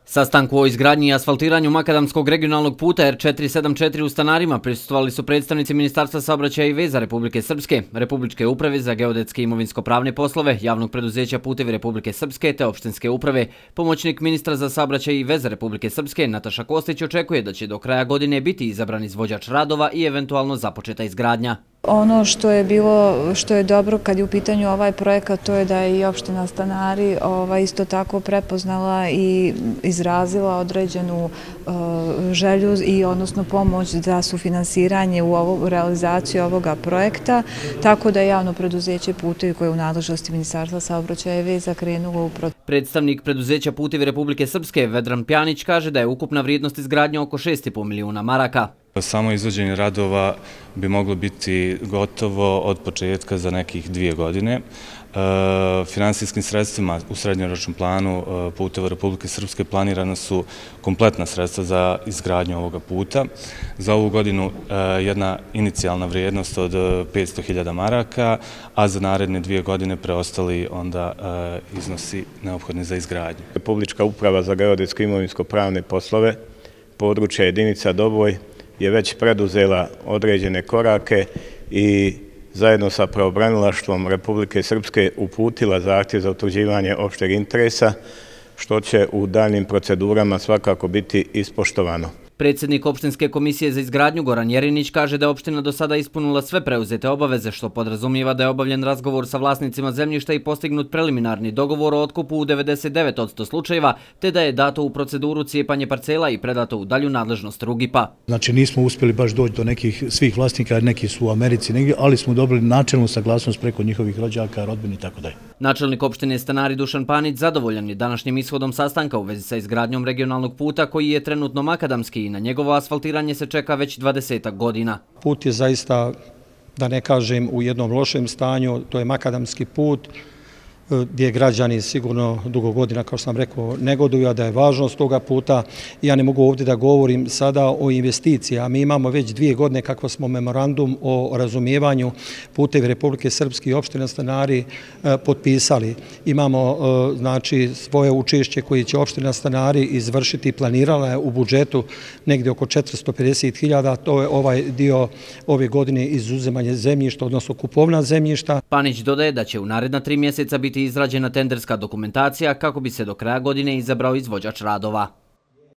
Sastanku o izgradnji i asfaltiranju makadamskog regionalnog puta R474 u Stanarima prisustvovali su predstavnici Ministarstva saobraćaja i veza Republike Srpske, Republičke uprave za geodetske i imovinsko-pravne poslove, Javnog preduzeća Putevi Republike Srpske te opštinske uprave. Pomoćnik ministra za saobraćaj i veza Republike Srpske Nataša Kostić očekuje da će do kraja godine biti izabran izvođač radova i eventualno započeta izgradnja. Ono što je dobro kad je u pitanju ovaj projekat, to je da je i opština Stanari isto tako prepoznala i izrazila određenu želju i odnosno pomoć za sufinansiranje u realizaciju ovoga projekta, tako da je Javno preduzeće Putevi koje je u nadležnosti Ministarstva saobraćaja i veza krenulo u proces. Predstavnik preduzeća Putevi Republike Srpske Vedran Pjanić kaže da je ukupna vrijednost izgradnje oko 6,5 miliona maraka. Samo izvođenje radova bi moglo biti gotovo od početka za nekih 2 godine. Finansijskim sredstvima u srednjoročnom planu Puteva Republike Srpske planirana su kompletna sredstva za izgradnju ovoga puta. Za ovu godinu jedna inicijalna vrijednost od 500.000 maraka, a za naredne 2 godine preostali onda iznosi neophodni za izgradnju. Republička uprava za geodetske i imovinsko-pravne poslove, područja jedinica Doboj, je već preduzela određene korake i zajedno sa pravobranilaštvom Republike Srpske uputila zahtjev za utvrđivanje opšteg interesa, što će u daljnim procedurama svakako biti ispoštovano. Predsjednik opštinske komisije za izgradnju Goran Jerinić kaže da je opština do sada ispunila sve preuzete obaveze, što podrazumijeva da je obavljen razgovor sa vlasnicima zemljišta i postignut preliminarni dogovor o otkupu u 99% slučajeva, te da je dato u proceduru cijepanje parcela i predato u dalju nadležnost Rugipa. Znači nismo uspjeli baš doći do nekih svih vlasnika, neki su u Americi negdje, ali smo dobili načelnu saglasnost preko njihovih rođaka, rodbine i tako dalje. Načelnik opštine Stanari Dušan Panić zadovoljan je današnjim ishodom sastanka u vezi sa izgradnjom regionalnog puta koji je trenutno makadamski i na njegovo asfaltiranje se čeka već 20 godina. Put je zaista, da ne kažem, u jednom lošem stanju, to je makadamski put gdje građani sigurno dugo godina, kao što sam rekao, negoduju, a da je važnost toga puta. Ja ne mogu ovdje da govorim sada o investiciji, a mi imamo već 2 godine kako smo memorandum o razumijevanju Putevi Republike Srpske i opština Stanari potpisali. Imamo znači svoje učešće koje će opština Stanari izvršiti, planirala je u budžetu negdje oko 450.000, to je ovaj dio ove godine izuzimanje zemljišta, odnosno kupovna zemljišta. Panić dodaje da će u naredna 3 mjeseca biti izrađena tenderska dokumentacija kako bi se do kraja godine izabrao izvođač radova.